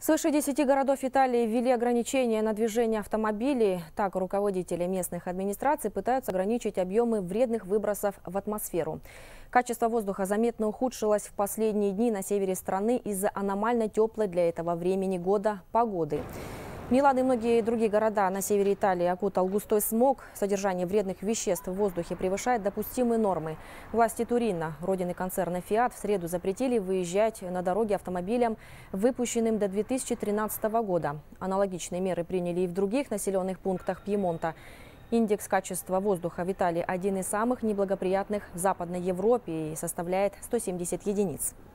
Свыше 10 городов Италии ввели ограничения на движение автомобилей. Так, руководители местных администраций пытаются ограничить объемы вредных выбросов в атмосферу. Качество воздуха заметно ухудшилось в последние дни на севере страны из-за аномально теплой для этого времени года погоды. Милан и многие другие города на севере Италии окутал густой смог. Содержание вредных веществ в воздухе превышает допустимые нормы. Власти Турина, родины концерна «Фиат», в среду запретили выезжать на дороги автомобилям, выпущенным до 2013 года. Аналогичные меры приняли и в других населенных пунктах Пьемонта. Индекс качества воздуха в Италии один из самых неблагоприятных в Западной Европе и составляет 170 единиц.